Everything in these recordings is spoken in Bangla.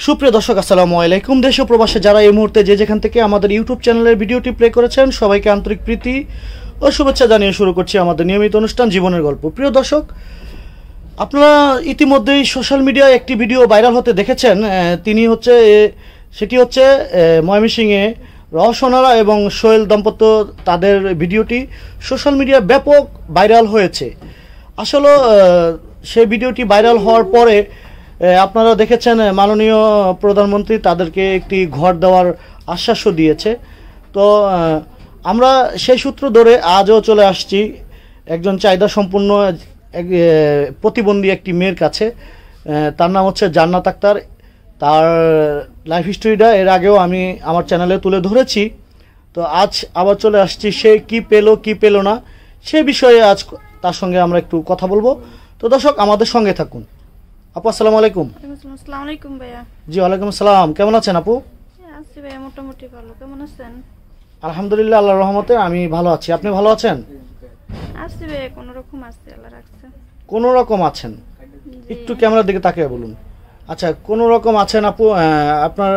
সুপ্রিয় দর্শক আসসালামু আলাইকুম। দেশ ও প্রবাসে যারা এই মুহূর্তে যে যেখান থেকে আমাদের ইউটিউব চ্যানেলের ভিডিওটি প্লে করেছেন সবাইকে আন্তরিক প্রীতি ও শুভেচ্ছা জানিয়ে শুরু করছি আমাদের নিয়মিত অনুষ্ঠান জীবনের গল্প। প্রিয় দর্শক, আপনারা ইতিমধ্যেই সোশ্যাল মিডিয়ায় একটি ভিডিও ভাইরাল হতে দেখেছেন। সেটি হচ্ছে ময়মনসিংহে রওশনারা এবং সোহেল দম্পত্য তাদের ভিডিওটি সোশ্যাল মিডিয়ায় ব্যাপক ভাইরাল হয়েছে। আসলে সেই ভিডিওটি ভাইরাল হওয়ার পরে আপনারা দেখেছেন মাননীয় প্রধানমন্ত্রী তাদেরকে একটি ঘর দেওয়ার আশ্বাসও দিয়েছে। তো আমরা সেই সূত্র ধরে আজও চলে আসছি একজন চাহিদা সম্পন্ন প্রতিবন্ধী একটি মেয়ের কাছে। তার নাম হচ্ছে জান্নাত আক্তার। তার লাইফ হিস্টোরিটা এর আগেও আমি আমার চ্যানেলে তুলে ধরেছি। তো আজ আবার চলে আসছি সে কি পেলো কি পেলো না সে বিষয়ে আজ তার সঙ্গে আমরা একটু কথা বলবো। তো দর্শক আমাদের সঙ্গে থাকুন। আপু আসসালামু আলাইকুম। আসসালামু আলাইকুম ভাইয়া। জি ওয়ালাইকুম আসসালাম। কেমন আছেন আপু? আছি ভাইয়া, মোটামুটি ভালো। কেমন আছেন? আলহামদুলিল্লাহ, আল্লাহর রহমতে আমি ভালো আছি। আপনি ভালো আছেন? আছি ভাইয়া, কোনো রকম আছি, আল্লাহ রাখছে। কোনো রকম আছেন? একটু ক্যামেরার দিকে তাকিয়ে বলুন। আচ্ছা, কোনো রকম আছেন আপু? আপনার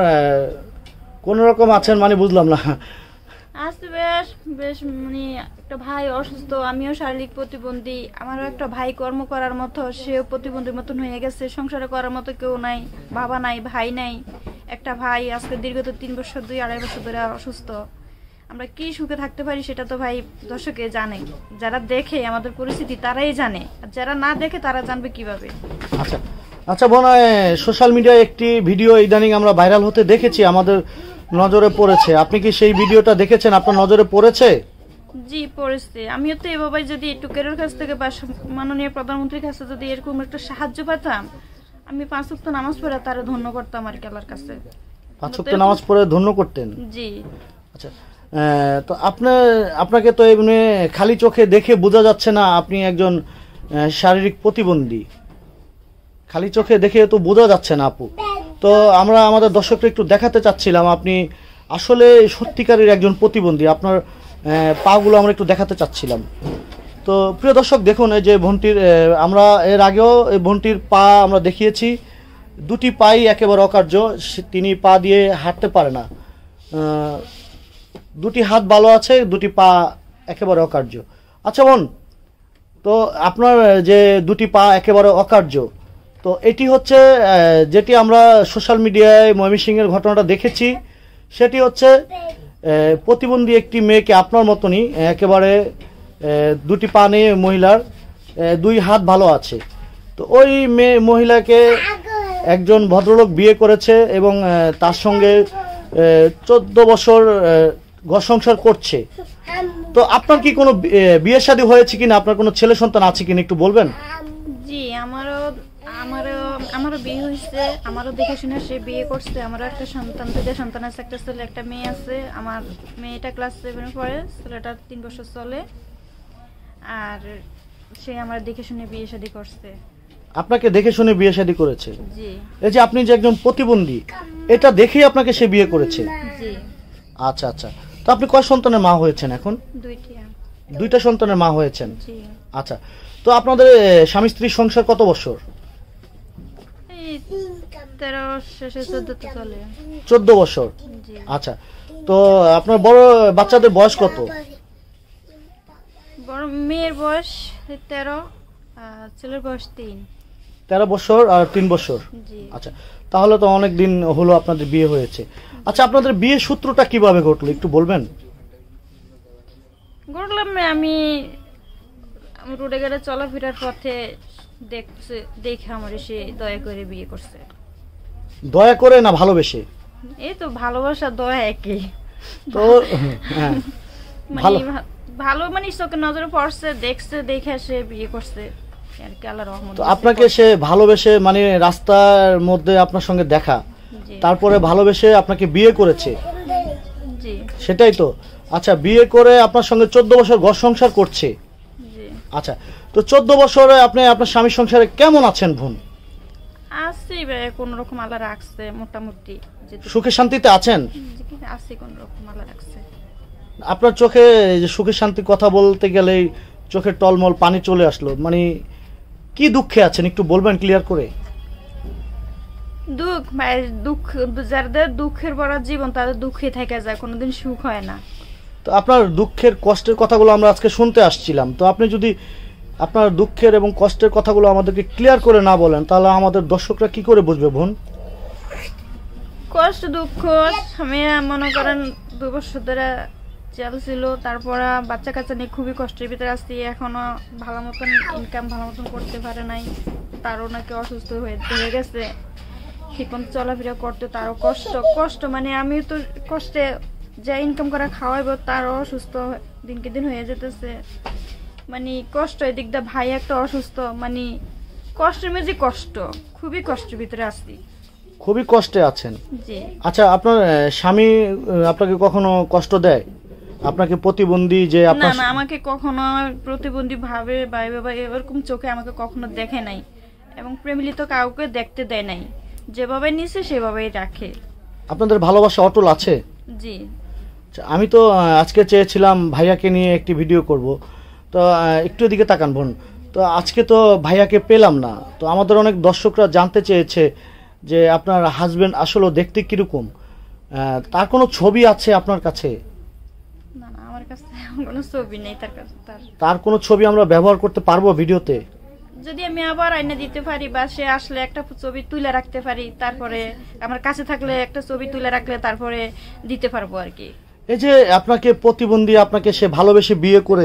কোনো রকম আছেন মানে বুঝলাম না। আছি বেশ মানে একটা ভাই অসুস্থ, আমিও শারীরিক প্রতিবন্ধী, আমারও একটা ভাই কর্ম করার মতো, সেও প্রতিবন্ধীর মতন হয়ে গেছে। সংসারে করার মতো কেউ নাই, বাবা নাই, ভাই নাই। একটা ভাই আজকে দীর্ঘত 3 বছর 2-2.5 বছর ধরে অসুস্থ। আমরা কি সুখে থাকতে পারি সেটা তো ভাই দর্শকে জানে, যারা দেখে আমাদের পরিস্থিতি তারাই জানে, আর যারা না দেখে তারা জানবে কিভাবে। আচ্ছা আচ্ছা বোন, সোশ্যাল মিডিয়ায় একটি ভিডিও ইদানিং আমরা ভাইরাল হতে দেখেছি, আমাদের নজরে পড়েছে। আপনি কি সেই ভিডিওটা দেখেছেন? আপনার নজরে পড়েছে? জি পড়েছে। আমিও তো এভাবে যদি একটু কেরোর কাছ থেকে বা মাননীয় প্রধানমন্ত্রীর কাছে যদি এরকম একটা সাহায্য পেতাম, আমি 5 ওয়াক্ত নামাজ পড়ে তারা ধন্য করতাম আর কি আল্লাহর কাছে। 5 ওয়াক্ত নামাজ পড়ে ধন্য করতেন? জি। আচ্ছা, তো আপনাকে তো এমনি খালি চোখে দেখে বোঝা যাচ্ছে না আপনি একজন শারীরিক প্রতিবন্ধী। খালি চোখে দেখে তো বোঝা যাচ্ছে না আপু। তো আমরা আমাদের দর্শককে একটু দেখাতে চাচ্ছিলাম আপনি আসলে সত্যিকারের একজন প্রতিবন্ধী। আপনার পাগুলো আমরা একটু দেখাতে চাচ্ছিলাম। তো প্রিয় দর্শক দেখুন, এই যে বোনটির আমরা এর আগেও এই বোনটির পা আমরা দেখিয়েছি, দুটি পাই একেবারে অকার্য, তিনি পা দিয়ে হাঁটতে পারে না। দুটি হাত ভালো আছে, দুটি পা একেবারে অকার্য। আচ্ছা বোন, তো আপনার যে দুটি পা একেবারে অকার্য, তো এটি হচ্ছে যেটি আমরা সোশ্যাল মিডিয়ায় ময়মনসিংহের ঘটনাটা দেখেছি, সেটি হচ্ছে প্রতিবন্ধী একটি মেয়েকে আপনার মতনই একেবারে দুটি পা নেই মহিলার, 2 হাত ভালো আছে। তো ওই মহিলাকে একজন ভদ্রলোক বিয়ে করেছে এবং তার সঙ্গে 14 বছর ঘর সংসার করছে। তো আপনার কি কোনো বিয়ে শাদী হয়েছে কিনা, আপনার কোনো ছেলে সন্তান আছে কিনা একটু বলবেন? জি, আমারও বিয়ে হয়েছে, আমারও দেখে শুনে সে বিয়ে করছে। আমারও একটা সন্তান, 2টা সন্তান আছে, একটা ছেলে একটা মেয়ে আছে। আমার মেয়েটা ক্লাস 7 পড়ে, ছেলেটা 3 বছর চলে। আর সে আমার দেখে শুনে বিয়ে শাদী করছে। আপনাকে দেখে শুনে বিয়ে শাদী করেছে? জি। এই যে আপনি যে একজন প্রতিবন্ধী, এটা দেখেই আপনাকে সে বিয়ে করেছে? জি। আচ্ছা আচ্ছা, তো আপনি কয় সন্তানের মা হয়েছেন এখন? 2টা সন্তানের মা হয়েছেন? জি। আচ্ছা, তো আপনাদের স্বামী স্ত্রীর সংসার কত বছর? 13 শেষে 14 চলে। 14 বছর? জি। আচ্ছা, তো আপনার বড় বাচ্চাদের বয়স কত? বড় মেয়ের বয়স 13, ছেলের বয়স 3। 13 বছর আর 3 বছর? জি। আচ্ছা, তাহলে তো অনেক দিন হলো আপনাদের বিয়ে হয়েছে। আচ্ছা, আপনাদের বিয়ের সূত্রটা কিভাবে ঘটলো একটু বলবেন? ঘটলাম আমি রোডে ঘাটে চলাফেরার পথে দেখে আমার এসে দয়া করে বিয়ে করছে। দয়া করে না ভালোবেসে? এই তো ভালোবাসা দয়া একই। তো হ্যাঁ, ভালো মানে চোখে নজরে পড়ছে, দেখছে, দেখে সে বিয়ে করছে আর কি আল্লাহর রহমতে। তো আপনাকে সে ভালোবেসে মানে রাস্তার মধ্যে আপনার সঙ্গে দেখা, তারপরে ভালোবেসে আপনাকে বিয়ে করেছে? জি। সেটাই তো। আচ্ছা, বিয়ে করে আপনার সঙ্গে 14 বছর ঘর সংসার করছে? জি। আচ্ছা, তো 14 বছরে আপনি আপনার স্বামীর সংসারে কেমন আছেন বোন? আছি ভাই, কোন রকম আল্লাহ রাখছে, মোটামুটি সুখে শান্তিতে আছেন? আছি, কোন রকম আল্লাহ রাখছে। আপনার চোখে যে সুখে শান্তির কথা বলতে গেলেই চোখে টলমল পানি চলে আসলো, মানে কি দুঃখে আছেন একটু বলবেন ক্লিয়ার করে? দুঃখ মায়ের দুঃখ, যাদের দুঃখের ভরা জীবন তাদের দুঃখে থেকে যায়, কোনোদিন সুখ হয় না। তো আপনার দুঃখের কষ্টের কথাগুলো আমরা আজকে শুনতে আসছিলাম, তো আপনি যদি আপনার দুঃখের এবং কষ্টের কথাগুলো আমাদেরকে ক্লিয়ার করে না বলেন তাহলে আমাদের দর্শকরা কি করে বুঝবে বোন? কষ্ট দুঃখ আমি মনে করেন 2 বছর ধরে জেল ছিল, তারপর বাচ্চা কাচ্চা নিয়ে খুবই কষ্টের ভিতরে আসছি। এখনো ভালো মতন ইনকাম ভালো মতন করতে পারে নাই, তারও নাকি অসুস্থ হয়ে গেছে, ঠিকমতো চলাফেরা করতে তারও কষ্ট মানে আমি তো কষ্টে যা ইনকাম করা খাওয়াইবো তারও অসুস্থ দিনকে দিন হয়ে যেতেছে, মানে কষ্ট। এদিক দিয়ে ভাই একটা অসুস্থ, মানে কষ্টের মেঝে কষ্ট, খুবই কষ্টের ভিতরে আসছি। খুবই কষ্টে আছেন। জি। আচ্ছা, আপনার স্বামী আপনাকে কখনো কষ্ট দেয়? আপনাকে প্রতিবন্ধী যে না আপনার না, আমাকে কখনো প্রতিবন্ধী ভাবে বা এরকম চোখে আমাকে কখনো দেখে নাই, এবং প্রেমিলিত কাউকে দেখতে দেয় নাই, যেভাবে নিছে সেভাবেই রাখে। আপনাদের ভালোবাসা অটল আছে? জি। আচ্ছা, আমি তো আজকে চেয়েছিলাম ভাইয়াকে নিয়ে একটি ভিডিও করব, তো একটু এদিকে তাকান বোন। তো আজকে তো ভাইয়াকে পেলাম না, তো আমাদের অনেক দর্শকরা জানতে চেয়েছে যে আপনার হাজবেন্ড আসলে দেখতে কিরকম, তার কোনো ছবি আছে আপনার কাছে? না না, আমার কাছে কোনো ছবি নেই তার কাছে। তার কোনো ছবি আমরা ব্যবহার করতে পারবো ভিডিওতে? যদি আমি আবার আইনা দিতে পারি বা সে আসলে একটা ছবি তুলে রাখতে পারি, তারপরে আমার কাছে থাকলে একটা ছবি তুলে রাখলে তারপরে দিতে পারবো আর কি। এই যে আপনাকে প্রতিবন্ধী, আপনাকে সে ভালোবেসে বিয়ে করে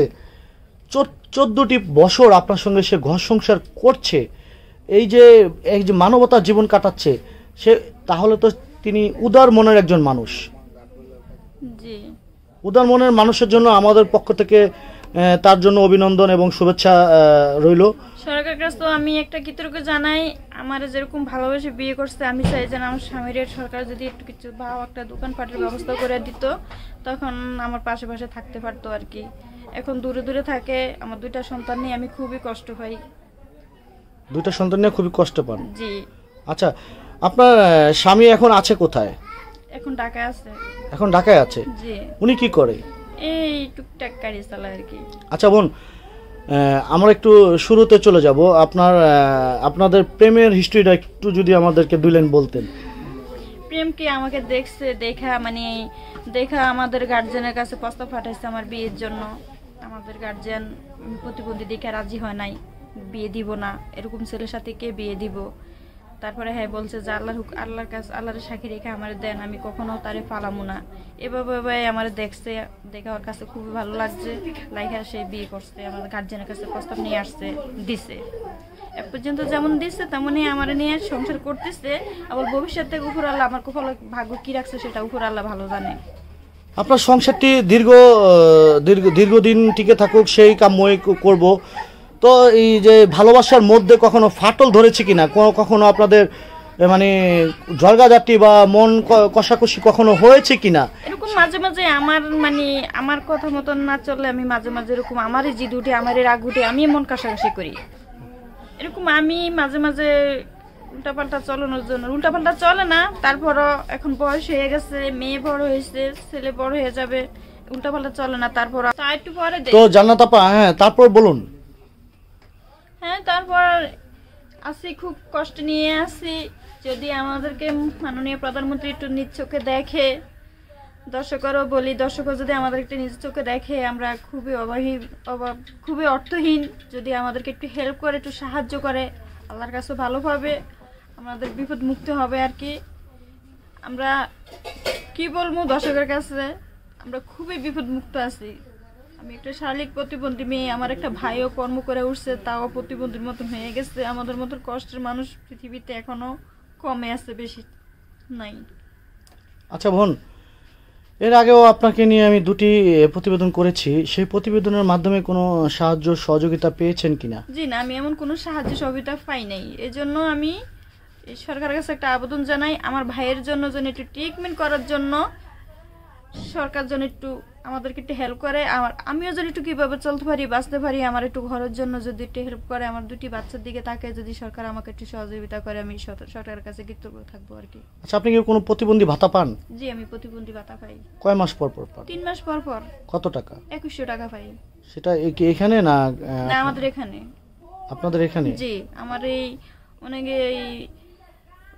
14টি বছর আপনার সঙ্গে সে ঘর সংসার করছে, এই যে মানবতার জীবন কাটাচ্ছে, সে তাহলে তো তিনি উদার মনের একজন মানুষ। জি। উদার মনের মানুষের জন্য আমাদের পক্ষ থেকে তার জন্য অভিনন্দন এবং শুভেচ্ছা রইল। সরকারের কাছে তো আমি একটা কৃতজ্ঞতা জানাই, আমার যেরকম ভালোবেসে বিয়ে করছে, আমি চাই যেন আমার স্বামীর সরকার যদি একটু কিছু বা একটা দোকানপাটের ব্যবস্থা করে দিত, তখন আমার পাশে পাশে থাকতে পারতো আর কি। এখন দূরে দূরে থাকে, আমার 2টা সন্তান নিয়ে আমি খুবই কষ্ট পাই। 2টা সন্তান নিয়ে খুবই কষ্ট পান? জি। আচ্ছা, আপনার স্বামী এখন আছে কোথায়? এখন ঢাকায় আছে। এখন ঢাকায় আছে? জি। উনি কি করে? এই টুকটাক গাড়ি চালায় আর কি। আচ্ছা বোন, আমরা একটু শুরুতে চলে যাব। আপনাদের প্রেমের হিস্ট্রিটা একটু যদি আমাদেরকে 2 লাইন বলতেন। প্রেম কি আমাকে দেখছে, দেখা আমাদের গার্জিয়ানের কাছে প্রস্তাব পাঠাইছে আমার বিয়ের জন্য। আমাদের গার্জিয়ান প্রতিবন্ধী দেখে রাজি হয় নাই, বিয়ে দিব না, এরকম ছেলের সাথে কে বিয়ে দিব। তারপরে হ্যাঁ বলছে যে আল্লাহর কাছে আল্লাহর সাক্ষী রেখে আমার দেন, আমি কখনো তারে পালামো না। এভাবে আমার দেখছে, দেখে ওর কাছে খুবই ভালো লাগছে, লাইকা সে বিয়ে করছে, আমাদের গার্জিয়ানের কাছে প্রস্তাব নিয়ে আসছে, দিছে। এক পর্যন্ত যেমন দিচ্ছে তেমনই আমার নিয়ে সংসার করতেছে। আবার ভবিষ্যতে উপর আল্লাহ আমার ভাগ্য কি রাখছে সেটা উপর আল্লাহ ভালো জানে। আপনার সংসারটি দীর্ঘদিন টিকে থাকুক সেই কামই করব। তো এই যে ভালোবাসার মধ্যে কখনো ফাটল ধরেছে কিনা, কখনো আপনাদের মানে ঝগড়াঝাটি বা মন কষাকষি কখনো হয়েছে কিনা? এরকম মাঝে মাঝে আমার কথা মতন না চললে আমি মাঝে মাঝে এরকম আমারই জিদ উঠে, আমারই রাগ উঠে, আমি মন কষাকষি করি। এরকম আমি মাঝে মাঝে উল্টাপাল্টা চলানোর জন্য, উল্টাপাল্টা চলে না, তারপরও এখন বয়স হয়ে গেছে, মেয়ে বড় হয়েছে, ছেলে বড় হয়ে যাবে, উল্টাপাল্টা চলে না। তারপর একটু পরে তো জান্নাত আপা, হ্যাঁ তারপর বলুন। হ্যাঁ, তারপর আসি, খুব কষ্ট নিয়ে আসি। যদি আমাদেরকে মাননীয় প্রধানমন্ত্রী একটু নিজ চোখে দেখে, দর্শকেরও বলি, দর্শকও যদি আমাদের একটু নিজ চোখে দেখে, আমরা খুবই খুবই অর্থহীন, যদি আমাদেরকে একটু হেল্প করে, একটু সাহায্য করে, আল্লাহর কাছে ভালো হবে, আমাদের বিপদ মুক্ত হবে আর কি। আমরা কি বলবো দর্শকের কাছে, আমরা খুবই বিপদ মুক্ত আছি। আমি একটা শারীরিক প্রতিবন্ধী মেয়ে, আমার একটা ভাইও কর্ম করে উঠছে, তাও প্রতিবন্ধীর মতন হয়ে গেছে। আমাদের মতন কষ্টের মানুষ পৃথিবীতে এখনো কমে আছে, বেশি নাই। আচ্ছা বোন, এর আগেও আপনাকে নিয়ে আমি 2টি প্রতিবেদন করেছি, সেই প্রতিবেদনের মাধ্যমে কোনো সাহায্য সহযোগিতা পেয়েছেন কিনা? জি না, আমি এমন কোনো সাহায্য সহযোগিতা পাই নাই। এই জন্য আমি সরকারের কাছে একটা আবেদন জানাই, আমার ভাইয়ের জন্য একটু ট্রিটমেন্ট করার জন্য সরকার যেন একটু আমাদেরকে একটু হেল্প করে, আমিও যদি একটু কিভাবে চলতে পারি, বাঁচতে পারি, আমার একটু ঘরের জন্য যদি একটু হেল্প করে, আমার 2টি বাচ্চার দিকে তাকে যদি সরকার আমাকে একটু সহযোগিতা করে, আমি সরকারের কাছে কৃতজ্ঞ থাকবো আর কি। আচ্ছা, আপনি কি কোনো প্রতিবন্ধী ভাতা পান? জি, আমি প্রতিবন্ধী ভাতা পাই। কয় মাস পর পর পান? 3 মাস পর পর। কত টাকা? 2100 টাকা পাই। সেটা এখানে না? না, আমাদের এখানে। আপনাদের এখানে? জি, আমার এই অনেকে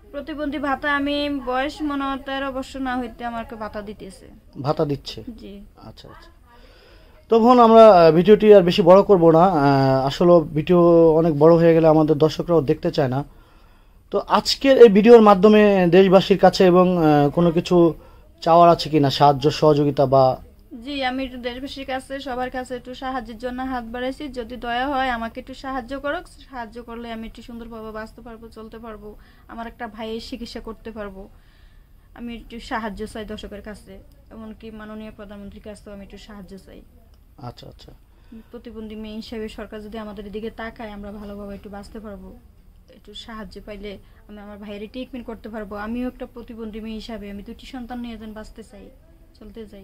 প্রতিবন্ধী ভাতা আমি বয়স মনে হয় 13 বছর না হইতে আমাকে ভাতা দিতেছে। ভাতা দিচ্ছে? জি। আচ্ছা আচ্ছা। তো বোন, আমরা ভিডিওটি আর বেশি বড় করব না। আসলে ভিডিও অনেক বড় হয়ে গেলে আমাদের দর্শকরাও দেখতে চায় না। তো আজকের এই ভিডিওর মাধ্যমে দেশবাসীর কাছে এবং কোনো কিছু চাওয়ার আছে কিনা, সাহায্য সহযোগিতা বা? জি, আমি একটু দেশবাসীর কাছে সবার কাছে একটু সাহায্যের জন্য হাত বাড়াইছি। যদি দয়া হয় আমাকে একটু সাহায্য করো, সাহায্য করলে আমি একটু সুন্দরভাবে বাঁচতে পারবো, চলতে পারবো, আমার একটা ভাইয়ের চিকিৎসা করতে পারবো। আমি একটু সাহায্য চাই দর্শকের কাছে, এমনকি মাননীয় প্রধানমন্ত্রীর কাছেও আমি একটু সাহায্য চাই। আচ্ছা আচ্ছা। প্রতিবন্ধী মেয়ে হিসেবে সরকার যদি আমাদের দিকে তাকায়, আমরা ভালোভাবে একটু বাঁচতে পারবো। একটু সাহায্য পাইলে আমি আমার ভাইয়ের ট্রিটমেন্ট করতে পারবো। আমিও একটা প্রতিবন্ধী মেয়ে হিসাবে আমি 2টি সন্তান নিয়ে যেন বাঁচতে চাই, চলতে চাই।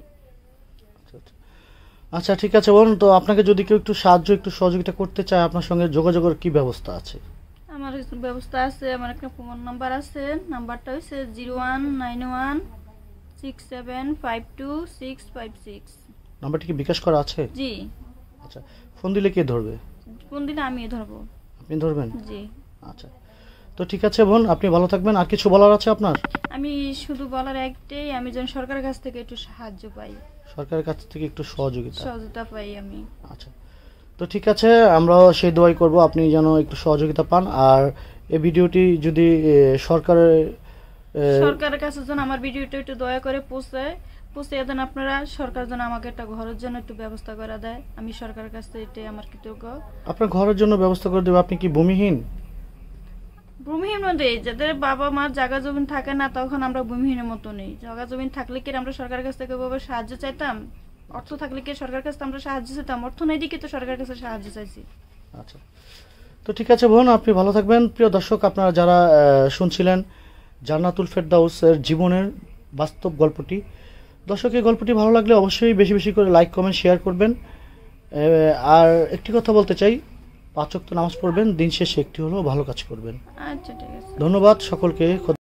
আচ্ছা ঠিক আছে বোন, তো আপনাকে যদি কেউ একটু সাহায্য একটু সহযোগিতা করতে চায়, আপনার সঙ্গে যোগাযোগের কি ব্যবস্থা আছে? আমার ব্যবস্থা আছে, আমার একটা ফোন নাম্বার আছে। নাম্বারটা হচ্ছে 019167525656। নাম্বারটি কি বিকাশ করা আছে? জি। আচ্ছা, ফোন দিলে কে ধরবে? কোন দিন আমি ধরবো। আপনি ধরবেন? জি। আচ্ছা, তো ঠিক আছে বোন, আপনি ভালো থাকবেন। আর কিছু বলার আছে আপনার? আমি শুধু বলার একটাই, আমি যেন সরকারের কাছ থেকে একটু সাহায্য পাই, সরকারের কাছ থেকে একটু সহযোগিতা পাই আমি। আচ্ছা, তো ঠিক আছে, আমরাও সেই দোয়াই করব আপনি যেন একটু সহযোগিতা পান। আর এই ভিডিওটি যদি সরকারের কাছে যেন আমার ভিডিওটা একটু দয়া করে পৌঁছে দেন আপনারা। সরকার যেন আমাকে একটা ঘরের জন্য একটু ব্যবস্থা করে দেয়, আমি সরকারের কাছ থেকে এটাই আমার কৃতজ্ঞ। আপনার ঘরের জন্য ব্যবস্থা করে দেবে? আপনি কি ভূমিহীন? ভূমিহীন মধ্যে যাদের বাবা মার জায়গা জমিন থাকে না, তখন আমরা ভূমিহীনের মতো নেই। জায়গা জমিন থাকলে কি আমরা সরকারের কাছ থেকে ভাবে সাহায্য চাইতাম? অর্থ থাকলে কি সরকারের কাছে আমরা সাহায্য চাইতাম? অর্থ নেই দিকে তো সরকারের কাছে সাহায্য চাইছি। আচ্ছা, তো ঠিক আছে বোন, আপনি ভালো থাকবেন। প্রিয় দর্শক, আপনারা যারা শুনছিলেন জান্নাতুল ফেরদাউসের জীবনের বাস্তব গল্পটি, দর্শক এই গল্পটি ভালো লাগলে অবশ্যই বেশি বেশি করে লাইক কমেন্ট শেয়ার করবেন। আর একটি কথা বলতে চাই, 5 ওয়াক্ত নামাজ পড়বেন, দিন শেষে একটি হলেও ভালো কাজ করবেন। আচ্ছা ঠিক আছে। ধন্যবাদ সকলকে।